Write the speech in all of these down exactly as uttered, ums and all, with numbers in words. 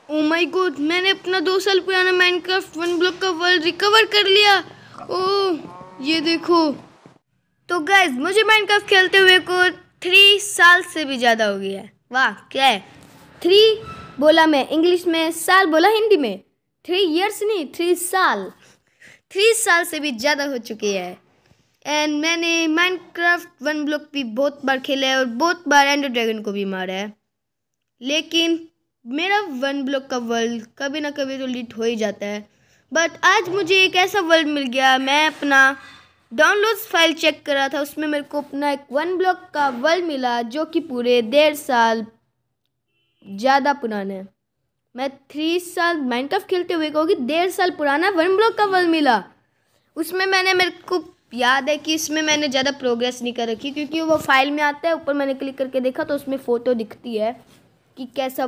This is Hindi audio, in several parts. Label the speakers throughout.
Speaker 1: ओ माय गॉड, मैंने अपना दो साल पुराना माइनक्राफ्ट वन ब्लॉक का वर्ल्ड रिकवर कर लिया। ओह ये देखो। तो गाइस मुझे माइनक्राफ्ट खेलते हुए को थ्री साल से भी ज़्यादा हो गया है। वाह क्या है, थ्री बोला मैं इंग्लिश में, साल बोला हिंदी में। थ्री इयर्स नहीं, थ्री साल थ्री साल से भी ज़्यादा हो चुकी है। एंड मैंने माइनक्राफ्ट वन ब्लॉक भी बहुत बार खेला है और बहुत बार एंडर ड्रैगन को भी मारा है, लेकिन मेरा वन ब्लॉक का वर्ल्ड कभी ना कभी तो डिलीट हो ही जाता है। बट आज मुझे एक ऐसा वर्ल्ड मिल गया, मैं अपना डाउनलोड्स फाइल चेक कर रहा था, उसमें मेरे को अपना एक वन ब्लॉक का वर्ल्ड मिला जो कि पूरे डेढ़ साल ज़्यादा पुराना है। मैं थ्री साल माइनक्राफ्ट खेलते हुए कहोगी डेढ़ साल पुराना वन ब्लॉक का वर्ल्ड मिला। उसमें मैंने मेरे को याद है कि इसमें मैंने ज़्यादा प्रोग्रेस नहीं कर रखी, क्योंकि वो फाइल में आता है, ऊपर मैंने क्लिक करके देखा तो उसमें फ़ोटो दिखती है कि कैसा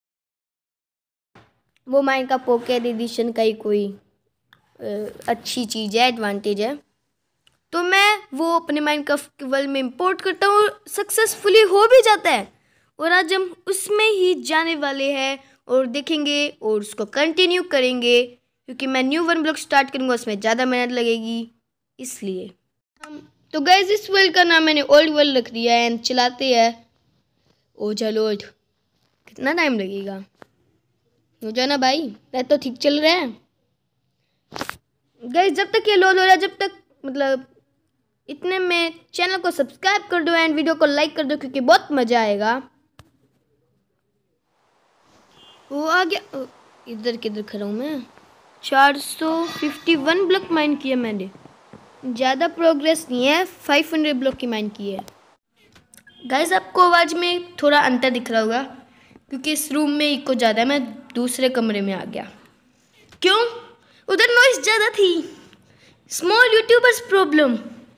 Speaker 1: वो माइंड का पॉकेट एडिशन का ही कोई अच्छी चीज़ है, एडवांटेज है। तो मैं वो अपने माइंड का वर्ल्ड में इंपोर्ट करता हूँ, सक्सेसफुली हो भी जाता है। और आज हम उसमें ही जाने वाले हैं और देखेंगे और उसको कंटिन्यू करेंगे, क्योंकि मैं न्यू वन ब्लॉक स्टार्ट करूँगा, उसमें ज़्यादा मेहनत लगेगी इसलिए। तो गाइस इस वर्ल्ड का नाम मैंने ओल्ड वर्ल्ड रख दिया है एंड चलाते हैं। ओ चलो कितना टाइम लगेगा, हो जाना भाई, मैं तो ठीक चल रहा है गाइस। जब तक ये लोड हो रहा है, जब तक मतलब इतने में चैनल को सब्सक्राइब कर दो एंड वीडियो को लाइक कर दो, क्योंकि बहुत मज़ा आएगा। वो आ गया, इधर किधर खड़ा हूँ मैं। चार सौ फिफ्टी वन ब्लॉक माइन किया मैंने, ज़्यादा प्रोग्रेस नहीं है, फाइव हंड्रेड ब्लॉक की माइन की है। गाइस आपको आवाज़ में थोड़ा अंतर दिख रहा होगा, क्योंकि इस रूम में इको ज़्यादा है, मैं दूसरे कमरे में आ गया। क्यों? उधर नॉइस ज़्यादा थी। स्मॉल यूट्यूबर्स प्रॉब्लम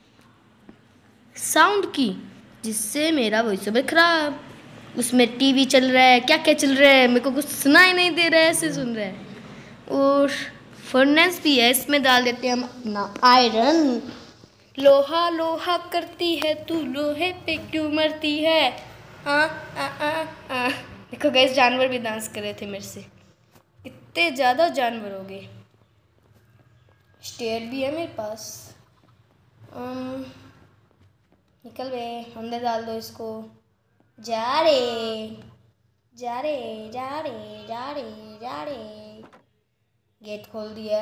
Speaker 1: साउंड की, जिससे मेरा वॉइस ओवर खराब। उसमें टीवी चल रहा है, क्या क्या चल रहा है, मेरे को कुछ सुनाई नहीं दे रहा है, ऐसे सुन रहा है। और फर्नेस भी है, इसमें डाल देते हैं हम अपना आयरन। लोहा लोहा करती है तू, लोहे पे क्यों मरती है। हाँ आ, आ, आ। देखो गाइस जानवर भी डांस कर रहे थे मेरे से, इतने ज़्यादा जानवर हो गए। स्टेयर भी है मेरे पास। um, निकल बे, अंदर डाल दो इसको। जा रे जा रे जा रे जा रे जा रे। गेट खोल दिया।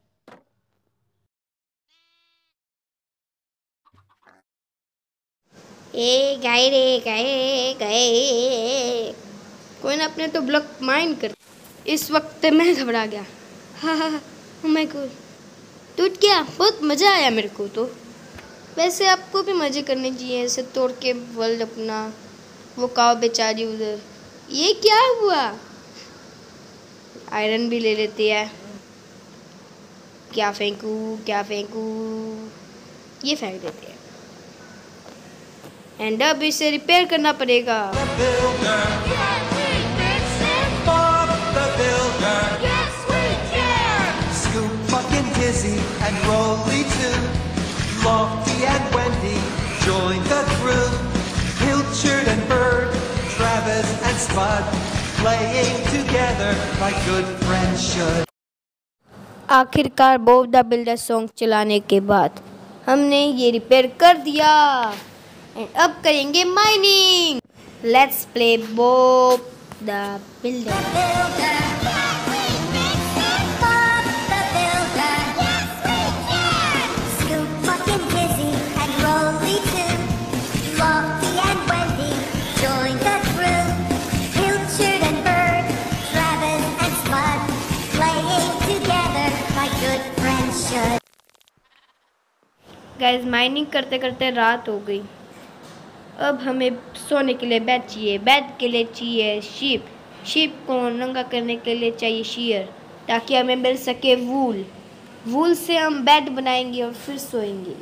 Speaker 1: ए गए रे गए गए। कोई ना, अपने तो ब्लॉक माइन कर। इस वक्त मैं घबरा गया। हाँ हाँ हाँ मैं को टूट गया, बहुत मज़ा आया मेरे को तो। वैसे आपको भी मज़े करने चाहिए, ऐसे तोड़ के वर्ल्ड अपना। वो काव बेचारी उधर, ये क्या हुआ। आयरन भी ले लेती है। क्या फेंकूं क्या फेंकूं, ये फेंक देते हैं। एंड अब इसे रिपेयर करना पड़ेगा। And Rolly too, Lofty and Wendy joined the crew. Pilchard and Bird, Travis and Spud, playing together like good friends should. आखिरकार बॉब द बिल्डर सॉन्ग चलाने के बाद हमने ये रिपेयर कर दिया। एंड अब करेंगे mining. Let's play Bob the builder. Guys mining करते करते रात हो गई। अब हमें सोने के लिए बेड चाहिए, बेड के लिए चाहिए शीप, शीप को नंगा करने के लिए चाहिए शीयर, ताकि हमें मिल सके वूल, वूल से हम बेड बनाएंगे और फिर सोएंगे।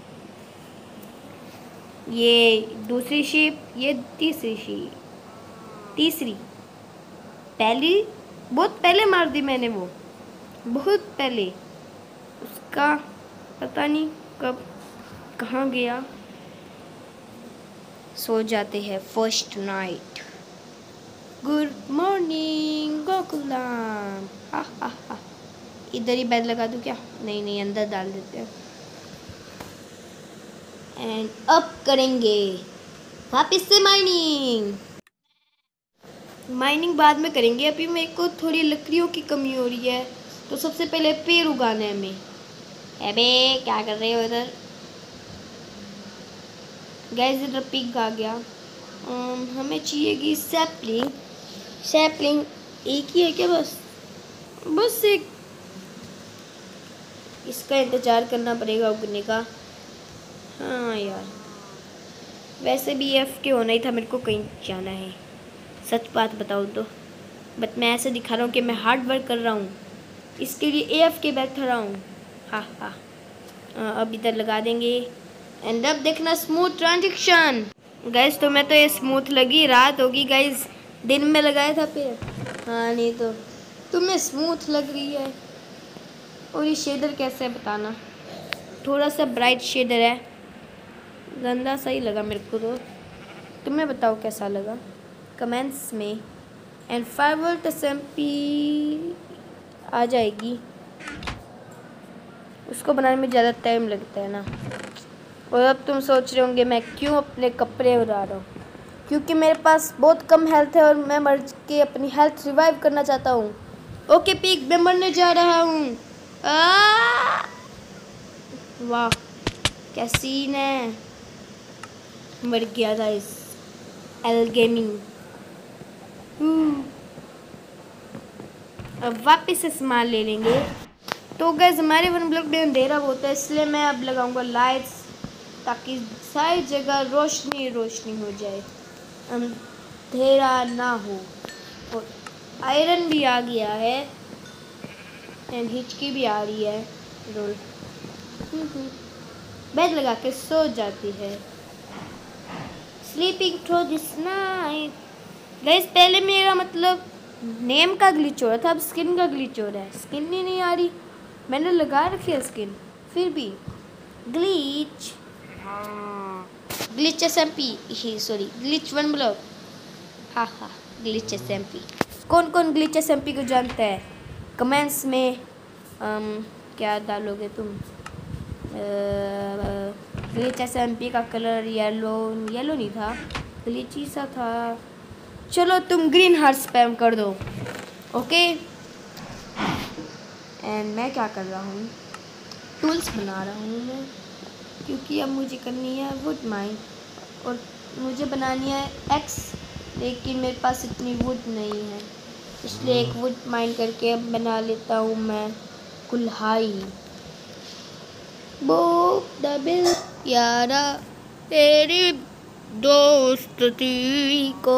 Speaker 1: ये दूसरी शीप, ये तीसरी शीप, तीसरी पहली बहुत पहले मार दी मैंने, वो बहुत पहले, उसका पता नहीं कब कहाँ गया। सो जाते हैं फर्स्ट नाइट। Good morning. गुलाम। हा हा हा। इधर ही बेड लगा दूं क्या? नहीं नहीं, अंदर डाल देते हैं। एंड अब करेंगे वापस से माइनिंग। माइनिंग बाद में करेंगे, अभी मेरे को थोड़ी लकड़ियों की कमी हो रही है, तो सबसे पहले पेड़ उगाने हैं हमें। अबे क्या कर रहे हो इधर? गैस इधर पिग आ गया। um, हमें चाहिएगी सैपलिंग। सैपलिंग एक ही है क्या? बस बस एक, इसका इंतज़ार करना पड़ेगा उगने का। हाँ यार, वैसे भी एफ के होना ही था, मेरे को कहीं जाना है। सच बात बताऊँ तो बट मैं ऐसे दिखा रहा हूँ कि मैं हार्ड वर्क कर रहा हूँ, इसके लिए ए एफ के बैठ रहा हूँ। हाँ हाँ, अब इधर लगा देंगे। एंड अब देखना स्मूथ ट्रांजिशन। गाइस तो मैं तो ये स्मूथ लगी, रात होगी गाइस, दिन में लगाया था पेड़। हाँ नहीं तो तुम्हें स्मूथ लग रही है। और ये शेडर कैसे है बताना, थोड़ा सा ब्राइट शेडर है, गंदा सा ही लगा मेरे को। तो तुम्हें बताओ कैसा लगा कमेंट्स में। And five volt S M P आ जाएगी, उसको बनाने में ज़्यादा टाइम लगता है ना। और अब तुम सोच रहे होंगे मैं क्यों अपने कपड़े उड़ा रहा हूँ, क्योंकि मेरे पास बहुत कम हेल्थ है और मैं मर के अपनी हेल्थ रिवाइव करना चाहता हूँ। ओके पीक, मैं मरने जा रहा हूँ। वाह क्या सीन है, मर गया था इस एल गेमिंग। अब वापस से सामान ले लेंगे। तो गैस हमारे वन ब्लॉक में अंधेरा होता है, इसलिए मैं अब लगाऊंगा लाइट्स, ताकि सारी जगह रोशनी रोशनी हो जाए, अंधेरा ना हो। और आयरन भी आ गया है एंड हिचकी भी आ रही है। रोल बेड लगा के सो जाती है। Sleeping through this night. Guys पहले मेरा मतलब नेम का ग्लिच हो रहा था, अब स्किन का ग्लिच हो रहा है। स्किन ही नहीं आ रही, मैंने लगा रखी है स्किन फिर भी glitch. Glitch S M P ही सॉरी ग्लिच वन ब्लॉक। हाँ हाँ ग्लिच एस एम पी। कौन कौन ग्लिच एस एम पी को जानता है कमेंट्स में? um, क्या डालोगे तुम? ग्लिच एस एम पी का कलर येलो येलो नहीं था, ग्लिची सा था। चलो तुम ग्रीन हार्ट स्पैम कर दो। ओके एंड मैं क्या कर रहा हूँ, टूल्स बना रहा हूँ मैं, क्योंकि अब मुझे करनी है वुड माइन और मुझे बनानी है एक्स, लेकिन मेरे पास इतनी वुड नहीं है, इसलिए एक वुड माइन करके अब बना लेता हूँ मैं कुल्हाड़ी। वो दबिल यारा तेरी दोस्ती को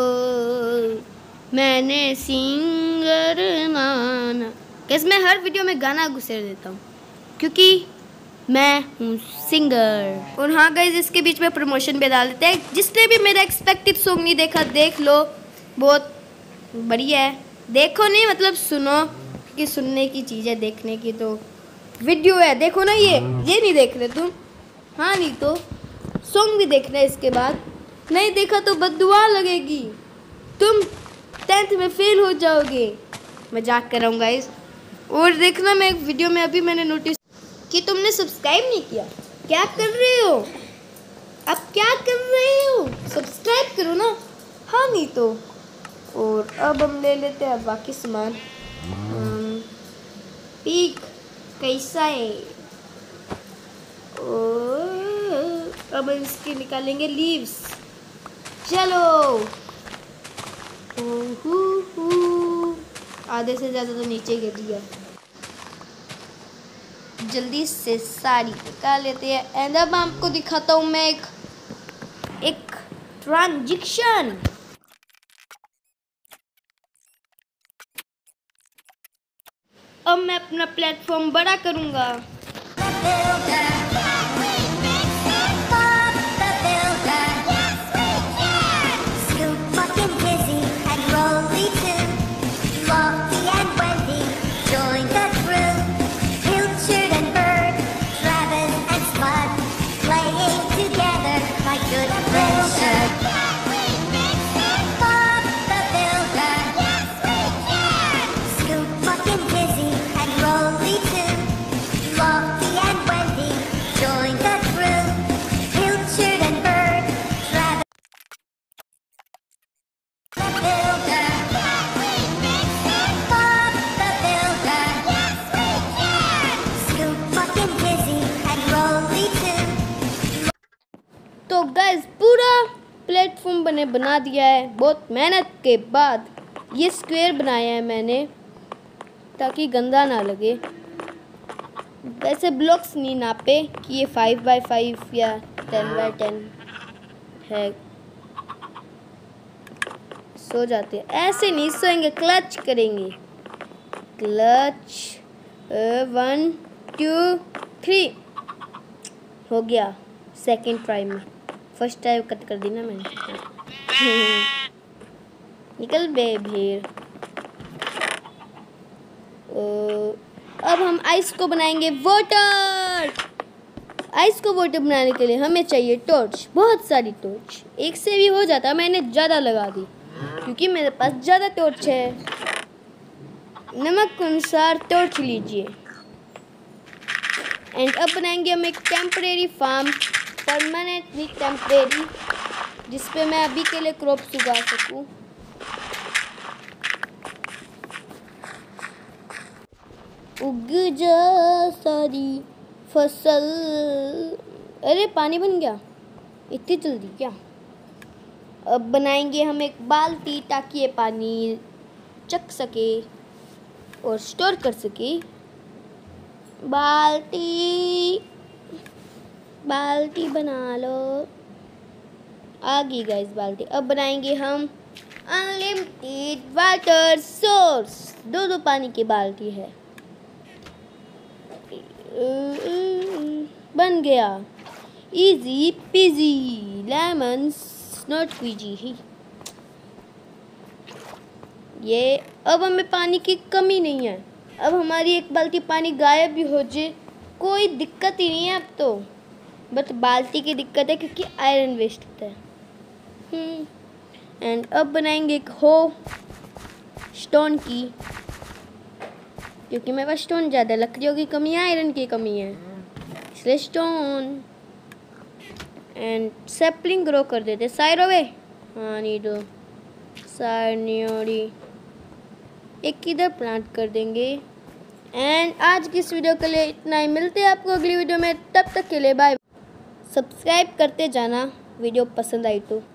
Speaker 1: मैंने सिंगर माना। कैसे मैं हर वीडियो में गाना घुसेड़ देता हूँ क्योंकि मैं हूँ सिंगर। और हाँ गाइस इसके बीच में प्रमोशन भी डाल देते हैं, जिसने भी मेरा एक्सपेक्टेड सॉन्ग नहीं देखा देख लो, बहुत बढ़िया है। देखो नहीं मतलब सुनो, कि सुनने की चीज़ है, देखने की तो वीडियो है। देखो ना, ये ये नहीं देख रहे तुम? हाँ नहीं तो सॉन्ग भी देखना है इसके बाद, नहीं देखा तो बद्दुआ लगेगी, तुम टेंथ में फेल हो जाओगे। मजाक कर रहा हूँ गाइस। और देखना मैं एक वीडियो में अभी मैंने नोटिस कि तुमने सब्सक्राइब नहीं किया, क्या कर रहे हो? अब क्या कर रहे हो? सब्सक्राइब करो ना। हाँ नहीं तो। और अब हम ले लेते हैं बाकी सामान। पीक कैसा है? और अब इसके निकालेंगे लीव्स। चलो आधे से ज़्यादा तो नीचे गिर दिया, जल्दी से सारी निकाल लेते हैं। एंड अब आपको दिखाता हूँ मैं एक एक ट्रांजिशन। अब मैं अपना प्लेटफॉर्म बड़ा करूँगा। रूम बने बना दिया है बहुत मेहनत के बाद। ये स्क्वायर बनाया है मैंने ताकि गंदा ना लगे। वैसे ब्लॉक्स नहीं नापे कि ये फाइव बाई फाइव या टेन बाई टेन है। सो जाते हैं, ऐसे नहीं सोएंगे, क्लच करेंगे। क्लच वन टू थ्री हो गया सेकंड ट्राई में। फर्स्ट ट्राई कट कर दी ना मैंने। निकल बे भेड़। अब हम आइस को बनाएंगे वाटर। आइस को वाटर बनाने के लिए हमें चाहिए टॉर्च, बहुत सारी टॉर्च। एक से भी हो जाता, मैंने ज़्यादा लगा दी क्योंकि मेरे पास ज़्यादा टॉर्च है। नमक अनुसार टॉर्च लीजिए। एंड अब बनाएंगे हम एक टेम्परेरी फार्म, परमानेंटली टेम्परेरी, जिसपे मैं अभी के लिए क्रॉप्स उगा सकूं। उग जा सारी फसल। अरे पानी बन गया इतनी जल्दी क्या। अब बनाएंगे हम एक बाल्टी ताकि ये पानी चख सके और स्टोर कर सके। बाल्टी बाल्टी बना लो। आ गई गाइस बाल्टी। अब बनाएंगे हम अनलिमिटेड वाटर सोर्स। दो दो पानी की बाल्टी है। बन गया easy peasy lemon not squeezy ही। ये अब हमें पानी की कमी नहीं है। अब हमारी एक बाल्टी पानी गायब भी हो जाए कोई दिक्कत ही नहीं है अब तो। बट बाल्टी की दिक्कत है क्योंकि आयरन वेस्ट होता है। एंड अब बनाएंगे एक हो स्टोन की, क्योंकि मेरे पास स्टोन ज़्यादा, लकड़ियों की कमी है, आयरन की कमी है, इसलिए स्टोन। एंड सैपलिंग ग्रो कर देते साइरो वे। हाँ नहीं दो सारनियोरी एक इधर प्लांट कर देंगे। एंड आज की इस वीडियो के लिए इतना ही। मिलते हैं आपको अगली वीडियो में, तब तक के लिए बाय। सब्सक्राइब करते जाना वीडियो पसंद आई तो।